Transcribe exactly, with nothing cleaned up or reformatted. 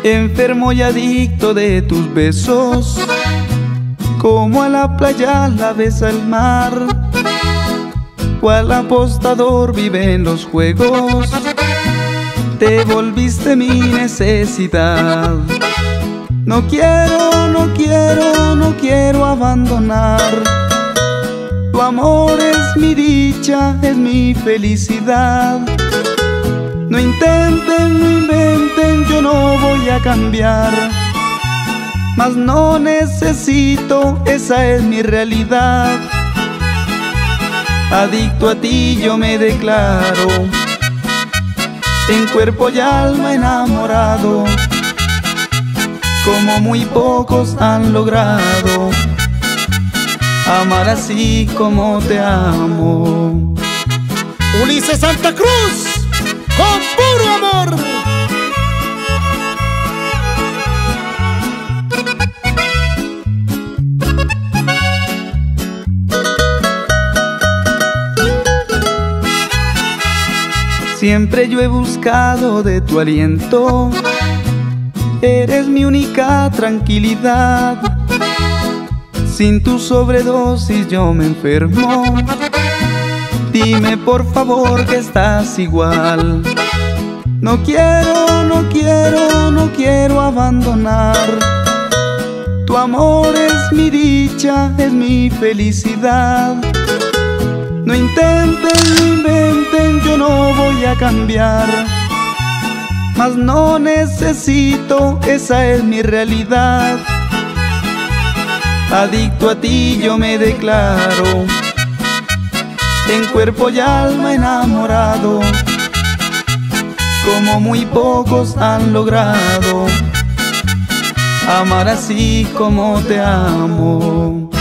enfermo y adicto de tus besos, como a la playa la besa el mar, cual apostador vive en los juegos, te volviste mi necesidad. No quiero, no quiero, no quiero abandonar. Tu amor es mi dicha, es mi felicidad. No intenten, no inventen, yo no voy a cambiar. Mas no necesito, esa es mi realidad. Adicto a ti yo me declaro, en cuerpo y alma enamorado, como muy pocos han logrado amar así como te amo. Ulises Santa Cruz, con puro amor. Siempre yo he buscado de tu aliento, eres mi única tranquilidad. Sin tu sobredosis yo me enfermo. Dime por favor que estás igual. No quiero, no quiero, no quiero abandonar. Tu amor es mi dicha, es mi felicidad. No intenten, no inventen, yo no voy a cambiar. Mas no necesito, esa es mi realidad. Adicto a ti yo me declaro, en cuerpo y alma enamorado, como muy pocos han logrado amar así como te amo.